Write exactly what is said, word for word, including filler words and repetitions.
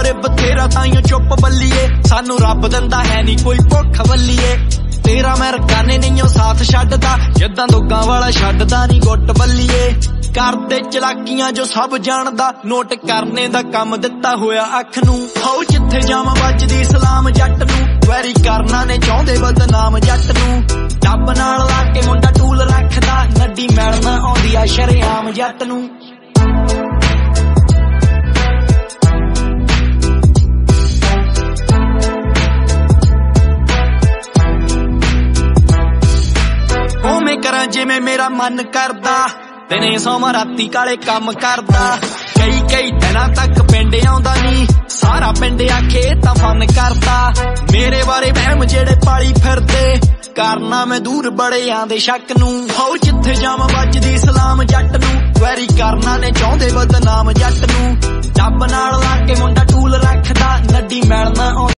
बारे बथेरा ताइयों चुप बल्लीए, सानू रब दिंदा है नी कोई भुख बल्लीए। तेरा मैं रकाने नहीं साथ छड्डदा, जिद्दां दोगां वाला छड्डदा नी गुट बल्लीए। करदे चलाकियां जो सब जानदा, नोट करने दा काम दिता होया अख नूं। हाओ जिथे जावां बजदी सलाम जट नूं, वैरी करना ने चाहुंदे बदनाम जट नूं। डब नाल ला के मुंडा टूल रखदा, नड्डी मैलना आउंदी आ शरेआम जट नूं। ओवें करां जिवें मेरा मन करदा, दिने सोमां राती काले काम करदा। कई कई दिनां तक पिंड आउंदा नी, सारा पिंड आखे तां फन करदा। मेरे बारे वहम जेड़े पाली फिरदे, करना मैं दूर बड़े आंदे शक नूं। हाओ जिथे जावां बजदी सलाम जट नूं, वैरी करना ने चाहुंदे बदनाम जट नूं। डब नाल ला के मुंडा